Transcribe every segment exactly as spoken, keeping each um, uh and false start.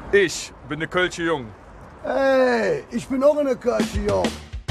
Ich bin ne Kölsche Jung. Hey, ich bin auch in der Kölsche Jung.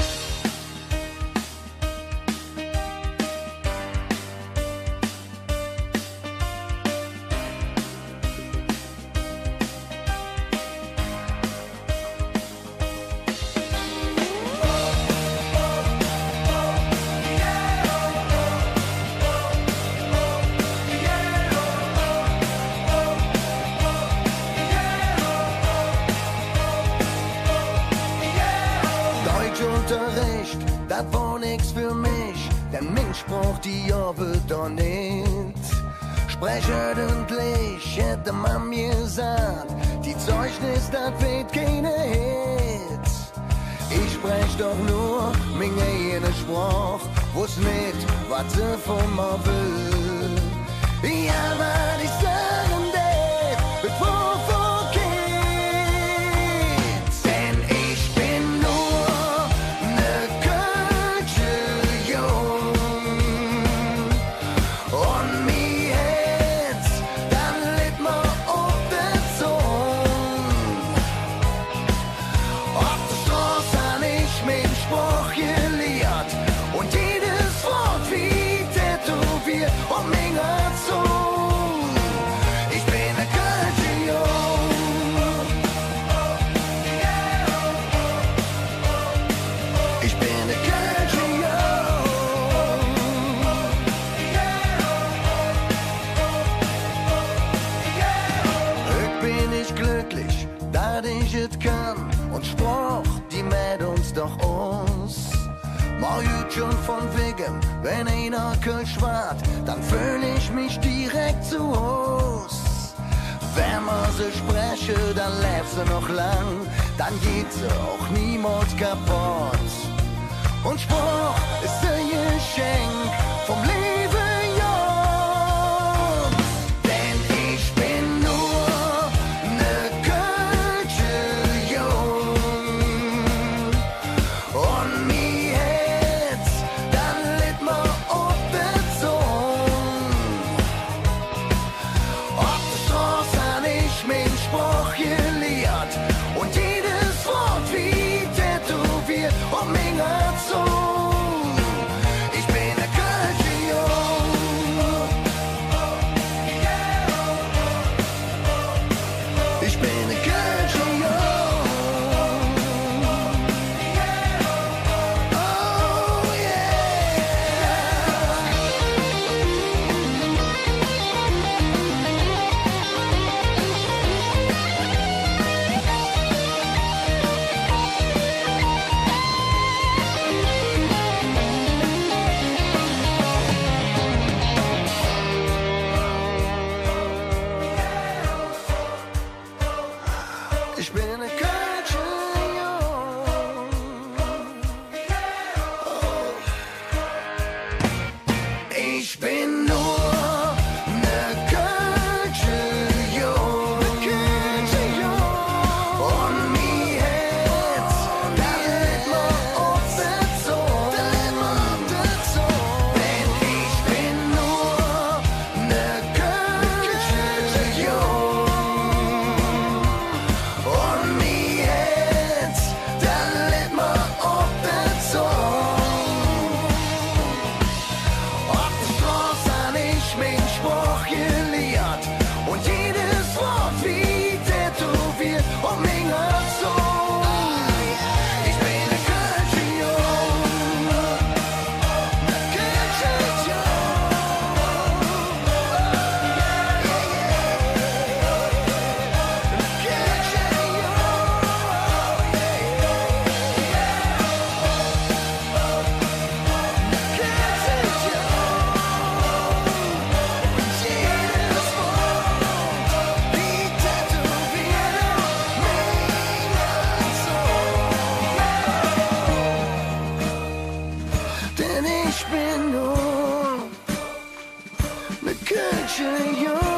Unterricht, das war nix für mich, denn Mensch braucht die Jahre doch nicht. Sprechentlich hätte man mir gesagt, die Zeugnis, das wird keine Hit. Ich sprech doch nur meine eigene Sprache, wuss nicht, was sie von mir will. Ja, was ich sagen darf, bevor vorgeht, denn ich bin nur ne Kölsche Jung und mi Herz, dann litt ma auf der Zunge. Auf der Straße han ich min Spruch gelehrt und jedes Wort wie tätowiert um min Zunge. Ich bin ne Kölsche Jung. Ich bin ne Kölsche Jung. Ich bin nicht glücklich, dass ich es kann und Spruch, die mäht uns doch aus. Mal gut schon von wegen, wenn einer Kölsch wart, dann fühl ich mich direkt zu Haus. Wenn man sie spreche, dann lebt sie noch lang, dann geht sie auch niemals kaputt. Und Spruch ist ein Geschenk vom Leben, ja. Denn ich bin nur ne Kölsche Jung und mi Herz, dann litt ma auf der Zunge. Auf der Straße han ich min Spruch gelehrt und jedes Wort wie tätowiert um min Zunge. Ich bin ne Kölsche Jung. Ich bin ne Kölsche Jung. Oh yeah. Ich bin ne Kölsche Jung. Ich bin nur ne Kölsche Jung und mi Herz, das litt ma auf der Zunge. Denn ich bin nur ne Kölsche Jung und mi Herz, dann litt ma auf der Zunge. Auf der Straße han ich min Spruch gelehrt und jedes Wort wie tätowiert um min Zunge. Ich bin ne Kölsche Jung. Ne Kölsche Jung. Ne Kölsche denn ich bin nur ne Kölsche Jung.